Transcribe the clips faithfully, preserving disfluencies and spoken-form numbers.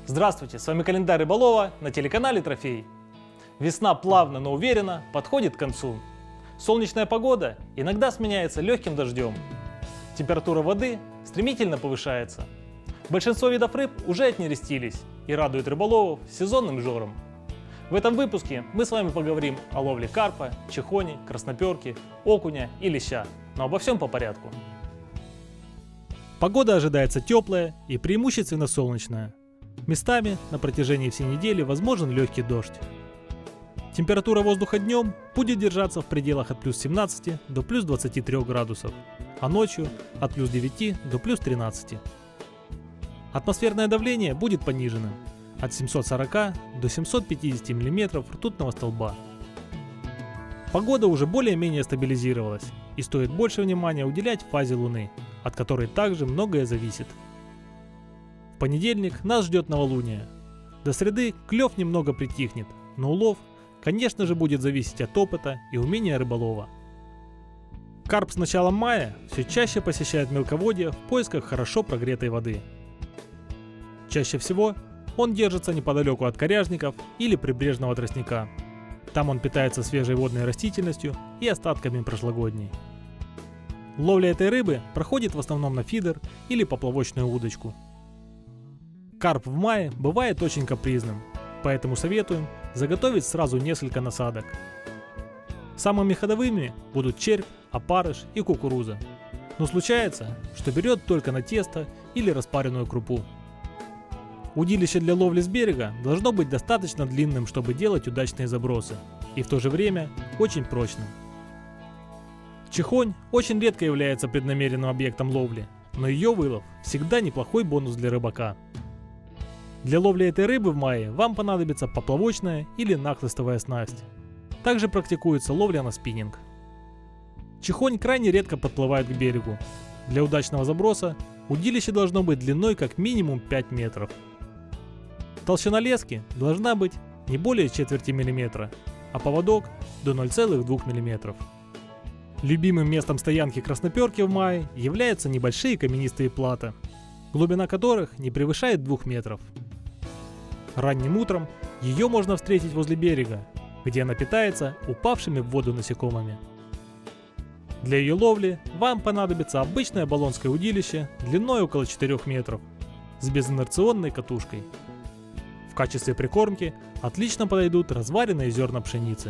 Здравствуйте, с вами календарь рыболова на телеканале Трофей. Весна плавно, но уверенно подходит к концу. Солнечная погода иногда сменяется легким дождем. Температура воды стремительно повышается. Большинство видов рыб уже отнерестились и радуют рыболовов сезонным жором. В этом выпуске мы с вами поговорим о ловле карпа, чехони, красноперки, окуня и леща, но обо всем по порядку. Погода ожидается теплая и преимущественно солнечная. Местами на протяжении всей недели возможен легкий дождь. Температура воздуха днем будет держаться в пределах от плюс семнадцати до плюс двадцати трёх градусов, а ночью от плюс девяти до плюс тринадцати. Атмосферное давление будет пониженным от семисот сорока до семисот пятидесяти миллиметров ртутного столба. Погода уже более-менее стабилизировалась, и стоит больше внимания уделять фазе Луны, от которой также многое зависит. В понедельник нас ждет новолуние. До среды клев немного притихнет, но улов, конечно же, будет зависеть от опыта и умения рыболова. Карп с началом мая все чаще посещает мелководье в поисках хорошо прогретой воды. Чаще всего он держится неподалеку от коряжников или прибрежного тростника. Там он питается свежей водной растительностью и остатками прошлогодней. Ловля этой рыбы проходит в основном на фидер или поплавочную удочку. Карп в мае бывает очень капризным, поэтому советуем заготовить сразу несколько насадок. Самыми ходовыми будут червь, опарыш и кукуруза, но случается, что берет только на тесто или распаренную крупу. Удилище для ловли с берега должно быть достаточно длинным, чтобы делать удачные забросы, и в то же время очень прочным. Чехонь очень редко является преднамеренным объектом ловли, но ее вылов всегда неплохой бонус для рыбака. Для ловли этой рыбы в мае вам понадобится поплавочная или нахлыстовая снасть. Также практикуется ловля на спиннинг. Чехонь крайне редко подплывает к берегу. Для удачного заброса удилище должно быть длиной как минимум пять метров. Толщина лески должна быть не более четверти миллиметра, а поводок до ноль целых двух миллиметров. Любимым местом стоянки красноперки в мае являются небольшие каменистые плато, глубина которых не превышает двух метров. Ранним утром ее можно встретить возле берега, где она питается упавшими в воду насекомыми. Для ее ловли вам понадобится обычное болонское удилище длиной около четырёх метров с безинерционной катушкой. В качестве прикормки отлично подойдут разваренные зерна пшеницы.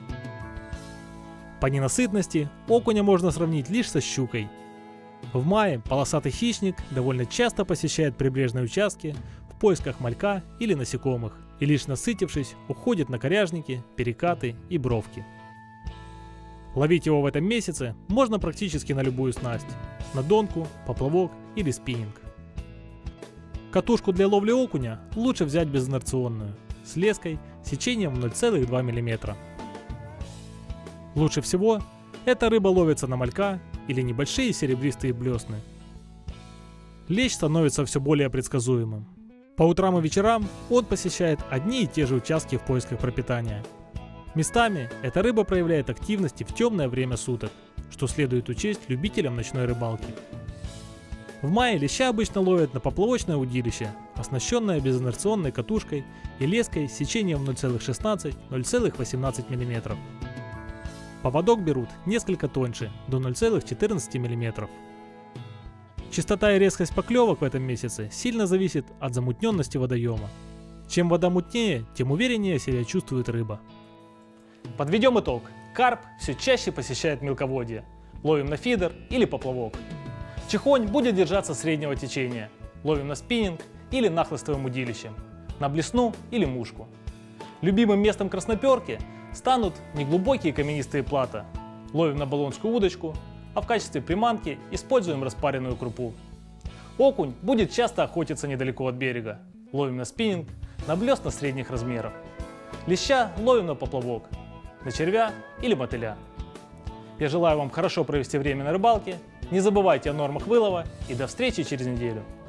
По ненасытности окуня можно сравнить лишь со щукой. В мае полосатый хищник довольно часто посещает прибрежные участки в поисках малька или насекомых и лишь насытившись уходит на коряжники, перекаты и бровки. Ловить его в этом месяце можно практически на любую снасть – на донку, поплавок или спиннинг. Катушку для ловли окуня лучше взять безинерционную, с леской сечением ноль целых два миллиметра. Лучше всего эта рыба ловится на малька или небольшие серебристые блесны. Лещ становится все более предсказуемым. По утрам и вечерам он посещает одни и те же участки в поисках пропитания. Местами эта рыба проявляет активность в темное время суток, что следует учесть любителям ночной рыбалки. В мае леща обычно ловят на поплавочное удилище, оснащенное безинерционной катушкой и леской с сечением ноль целых шестнадцать — ноль целых восемнадцать миллиметров. Поводок берут несколько тоньше, до ноль целых четырнадцати миллиметров. Частота и резкость поклевок в этом месяце сильно зависит от замутненности водоема. Чем вода мутнее, тем увереннее себя чувствует рыба. Подведем итог. Карп все чаще посещает мелководье. Ловим на фидер или поплавок. Чехонь будет держаться среднего течения. Ловим на спиннинг или нахлыстовым удилищем. На блесну или мушку. Любимым местом красноперки станут неглубокие каменистые плато. Ловим на болонскую удочку, а в качестве приманки используем распаренную крупу. Окунь будет часто охотиться недалеко от берега. Ловим на спиннинг, на блесна средних размеров. Леща ловим на поплавок, на червя или мотыля. Я желаю вам хорошо провести время на рыбалке, не забывайте о нормах вылова и до встречи через неделю.